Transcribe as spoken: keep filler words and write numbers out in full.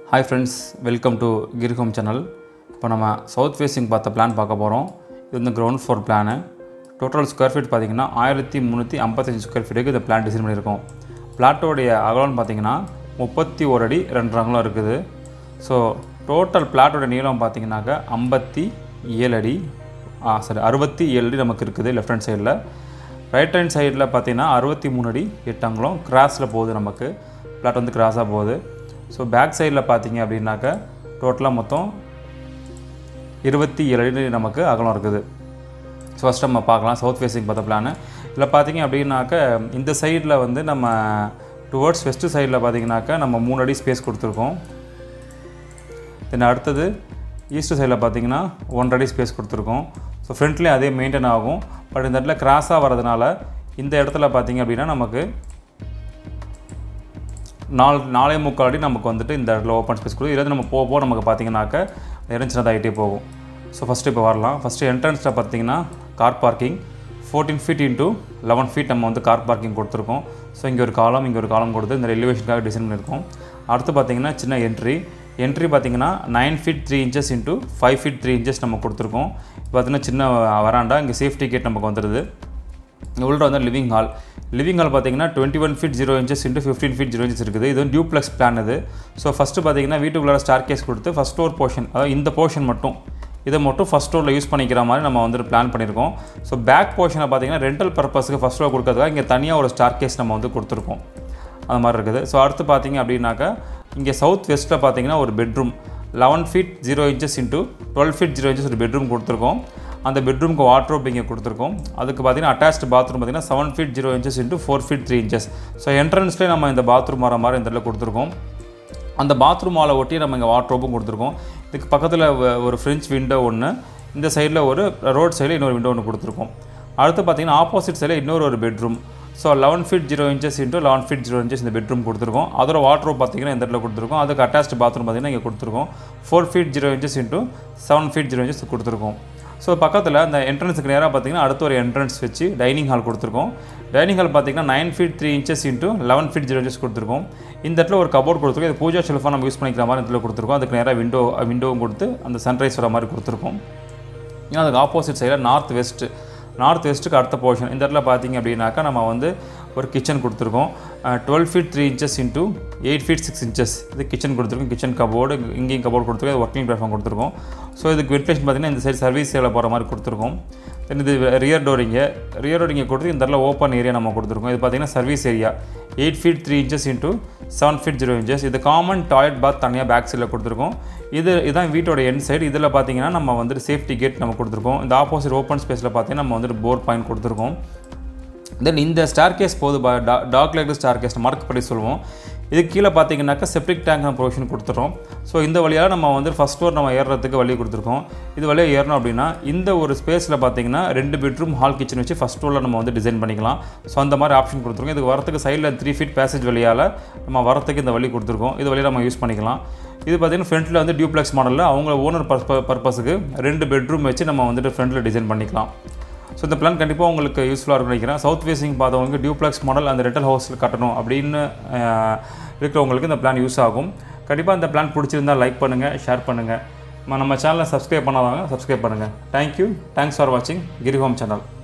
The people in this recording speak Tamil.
Hi friends, welcome to Giri Home channel. இப்போ நம்ம சவுத் ஃபேசிங் பார்த்த பிளான் பார்க்க போகிறோம். இது வந்து ground floor plan. Total square feet பார்த்தீங்கன்னா ஆயிரத்தி முந்நூற்றி ஐம்பத்தஞ்சு ஸ்கொயர் ஃபீட்டுக்கு இந்த பிளான் டிசைன் பண்ணியிருக்கோம். பிளாட்டோடைய அகலம்னு பார்த்தீங்கன்னா முப்பத்தி ஒரு அடி ரெண்டு அகலம் இருக்குது. ஸோ டோட்டல் பிளாட்டோட நீளம் பார்த்தீங்கன்னாக்கா ஐம்பத்தி ஏழு அடி ஆ சாரி அறுபத்தி ஏழு அடி நமக்கு இருக்குது லெஃப்ட் ஹேண்ட் சைடில். ரைட் ஹேண்ட் சைடில் பார்த்தீங்கன்னா அறுபத்தி மூணு அடி எட்டு அங்குலம் கிராஸில் போகுது, நமக்கு பிளாட் வந்து கிராஸாக போகுது. ஸோ பேக் சைடில் பார்த்தீங்க அப்படின்னாக்கா டோட்டலாக மொத்தம் இருபத்தி ஏழு அடி நமக்கு அகலம் இருக்குது. ஸோ ஃபஸ்ட் நம்ம பார்க்கலாம் சவுத் ஃபேஸிங் பார்த்த பிளானு. இதில் பார்த்தீங்க அப்படின்னாக்கா இந்த சைடில் வந்து நம்ம டுவர்ட்ஸ் வெஸ்ட்டு சைடில் பார்த்தீங்கன்னாக்கா நம்ம மூணு அடி ஸ்பேஸ் கொடுத்துருக்கோம். தென் அடுத்தது ஈஸ்ட் சைடில் பார்த்தீங்கன்னா ஒன்றரை அடி ஸ்பேஸ் கொடுத்துருக்கோம். ஸோ ஃப்ரண்ட்லேயும் அதே மெயின்டைன் ஆகும். பட் இந்த இடத்துல கிராஸாக வரதுனால இந்த இடத்துல பார்த்தீங்க அப்படின்னா நமக்கு நாலு நாலே முக்கால் அடி நமக்கு வந்துட்டு இந்த இடத்துல ஓப்பன் ஸ்பேஸ் கொடுத்து இதில் நம்ம போக போக நமக்கு பார்த்தீங்கன்னாக்கா இடம் சின்னதாகிட்டே போகும். ஸோ ஃபஸ்ட்டு இப்போ வரலாம். ஃபஸ்ட்டு என்ட்ரன்ஸில் பார்த்தீங்கன்னா car parking fourteen feet into eleven feet நம்ம வந்து கார் பார்க்கிங் கொடுத்துருக்கோம். ஸோ இங்கே ஒரு காலம் இங்கே ஒரு காலம் கொடுத்து இந்த எலிவேஷனுக்காக டிசைன் பண்ணியிருக்கோம். அடுத்து பார்த்தீங்கன்னா சின்ன என்ட்ரி என்ட்ரி பார்த்தீங்கன்னா nine feet three inches into five feet three inches நம்ம கொடுத்துருக்கோம். இப்போ பார்த்தீங்கன்னா சின்ன வராண்டா, இங்கே சேஃப்டி கேட் நமக்கு வந்துடுது. உள்ள வந்து லிவிங் ஹால் லிவிங் ஹால் பார்த்தீங்கன்னா twenty one feet zero inches into fifteen feet zero inches இருக்குது. இது வந்து டியூப்ளெக்ஸ் பிளான் இது. ஸோ ஃபஸ்ட்டு பார்த்தீங்கன்னா வீட்டுக்குள்ளார ஸ்டார் கேஸ் கொடுத்து ஃபஸ்ட் ஃப்ளோர் போர்ஷன், அதாவது இந்த போர்ஷன் மட்டும் இதை மட்டும் ஃபஸ்ட் ஃப்ளோரில் யூஸ் பண்ணிக்கிற மாதிரி நம்ம வந்து பிளான் பண்ணியிருக்கோம். ஸோ பேக் போர்ஷனை பார்த்தீங்கன்னா ரெண்டல் பர்பஸுக்கு ஃபஸ்ட் ஃப்ளோர் கொடுக்கறதுக்காக இங்கே தனியாக ஒரு ஸ்டார் கேஸ் நம்ம வந்து கொடுத்துருக்கோம். அது மாதிரி இருக்குது. ஸோ அடுத்து பார்த்தீங்க அப்படின்னாக்கா இங்கே சவுத் வெஸ்ட்டில் பார்த்தீங்கன்னா ஒரு bedroom eleven feet zero inches into twelve feet zero inches ஒரு பெட்ரூம் கொடுத்துருக்கோம். அந்த பெட்ரூமுக்கு வாட்ரோப் இங்கே கொடுத்துருக்கோம். அதுக்கு பார்த்தீங்கன்னா அட்டாச்டு பாத்ரூம் பார்த்தீங்கன்னா seven feet zero inches into four feet three inches. So என்ட்ரன்ஸ்லேயே நம்ம இந்த பாத்ரூம் வர மாதிரி இந்த இடத்துல கொடுத்துருக்கோம். அந்த பாத்ரூம் வாலை ஒட்டி நம்ம இங்கே வாட்ரோப்பும் கொடுத்துருக்கோம். இதுக்கு பக்கத்தில் ஒரு ஃப்ரெஞ்ச் விண்டோ ஒன்று, இந்த சைடில் ஒரு ரோட் சைடில் இன்னொரு விண்டோ ஒன்று கொடுத்துருக்கோம். அடுத்து பார்த்தீங்கன்னா ஆப்போசிட் சைடில் இன்னொரு ஒரு bedroom. So eleven feet zero inches into eleven feet zero inches இந்த பெட்ரூம் கொடுத்துருக்கோம். அதோட வாட்ரோப் பார்த்தீங்கன்னா இந்த இடத்துல கொடுத்துருக்கோம். அதுக்கு அட்டாச்டு பாத்ரூம் பார்த்தீங்கன்னா இங்கே கொடுத்துருக்கோம். Four feet zero inches into seven feet zero inches கொடுத்துருக்கோம். ஸோ பக்கத்தில் அந்த என்ட்ரன்ஸுக்கு நேராக பார்த்தீங்கன்னா அடுத்த ஒரு என்ட்ரன்ஸ் வச்சு டைனிங் ஹால் கொடுத்துருக்கோம். டைனிங் ஹால் பார்த்தீங்கன்னா nine feet three inches into eleven feet zero inches கொடுத்துருக்கோம். இந்த இடத்துல ஒரு கபோர்ட் கொடுத்துருக்கோம். இது பூஜா ஷெல்ஃபாக நம்ம யூஸ் பண்ணிக்கிற மாதிரி இடத்துல கொடுத்துருக்கோம். அதுக்கு நேராக விண்டோ விண்டோவும் கொடுத்து அந்த சன்ரைஸ் வர மாதிரி கொடுத்துருக்கோம். ஏன்னா அதுக்கு ஆப்போசிட் சைடில் நார்த் வெஸ்ட்டு நார்த் வெஸ்ட்டுக்கு அடுத்த போர்ஷன் இந்த இடத்துல பார்த்தீங்க அப்படின்னாக்கா நம்ம வந்து ஒரு கிச்சன் கொடுத்துருக்கோம். Twelve feet three inches into eight feet six inches இது கிச்சன் கொடுத்துருக்கோம். கிச்சன் கபோர்டு இங்கேயும் கபோர்டு கொடுத்துருக்கோம். இது ஒர்க்கிங் பிளாட்ஃபார்ம் கொடுத்துருக்கோம். ஸோ இதுக்கு வென்டிலேஷன் பார்த்தீங்கன்னா இந்த சைடு சர்வீஸ் ஏரியா போகிற மாதிரி கொடுத்துருக்கோம். தென் இது ரியர் டோரிங்க ரியர் டோரிங்க கொடுத்து இந்த இடத்துல ஓப்பன் ஏரியா நம்ம கொடுத்துருக்கோம். இது பார்த்தீங்கன்னா service area eight feet three inches into seven feet zero inches. இது காமன் டாய்லெட் பாத் தனியாக பேக் சைடில் கொடுத்துருக்கோம். இது இதுதான் வீட்டோட எண்ட் சைடு. இதில் பார்த்தீங்கன்னா நம்ம வந்துட்டு சேஃப்டி கேட் நம்ம கொடுத்துருக்கோம். இந்த ஆப்போசிட் ஓப்பன் ஸ்பேஸில் பார்த்தீங்கன்னா நம்ம வந்துட்டு போர் பாயிண்ட் கொடுத்துருக்கோம். தென் இந்த ஸ்டார் கேஸ் போது dog leg staircase mark பண்ணி சொல்லுவோம். இதுக்கு கீழே பார்த்தீங்கன்னாக்கா செப்டிக் டேங்க் நம்ம ப்ரொவிஷன் கொடுத்துறோம். ஸோ இந்த வழியாக நம்ம வந்து ஃபஸ்ட் ஃப்ளோர் நம்ம ஏறுறதுக்கு வழி கொடுத்துருக்கோம். இது வழியாக ஏறணும் அப்படின்னா இந்த ஒரு ஸ்பேஸில் பார்த்தீங்கன்னா ரெண்டு பெட்ரூம் ஹால் கிச்சன் வச்சு ஃபஸ்ட் ஃப்ளோரில் நம்ம வந்து டிசைன் பண்ணிக்கலாம். ஸோ அந்த மாதிரி ஆப்ஷன் கொடுத்துருக்கோம். இதுக்கு வரத்துக்கு சைடில் த்ரீ ஃபீட் பேசேஜ் வழியால் நம்ம வரத்துக்கு இந்த வழி கொடுத்துருக்கோம். இது வழியாக நம்ம யூஸ் பண்ணிக்கலாம். இது பார்த்தீங்கன்னா ஃப்ரண்ட்டில் வந்து டியூப்ளெக்ஸ் மாடலில் அவங்க ஓனர் பர்பஸுக்கு ரெண்டு பெட்ரூம் வச்சு நம்ம வந்துட்டு ஃப்ரண்ட்டில் டிசைன் பண்ணிக்கலாம். ஸோ இந்த பிளான் கண்டிப்பாக உங்களுக்கு யூஸ்ஃபுல்லாக இருக்கும்னு நினைக்கிறேன். சவுத் ஃபேஸிங் பார்த்தவங்களுக்கு டியூப்ளெக்ஸ் மாடல் அந்த ரெண்டல் ஹவுஸில் கட்டணும் அப்படின்னு இருக்கிறவங்களுக்கு இந்த பிளான் யூஸ் ஆகும். கண்டிப்பாக இந்த பிளான் பிடிச்சிருந்தால் லைக் பண்ணுங்கள், ஷேர் பண்ணுங்கள். நம்ம சேனலை சப்ஸ்கிரைப் பண்ணாதவங்க சப்ஸ்கிரைப் பண்ணுங்கள். தேங்க்யூ. தேங்க்ஸ் ஃபார் வாட்சிங் கிரி ஹோம் சேனல்.